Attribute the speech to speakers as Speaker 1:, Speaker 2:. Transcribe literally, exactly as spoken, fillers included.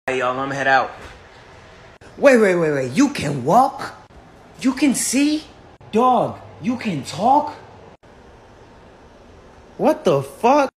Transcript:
Speaker 1: Hey y'all, I'm head out.
Speaker 2: Wait, wait, wait, wait. You can walk? You can see? Dog, you can talk? What the fuck?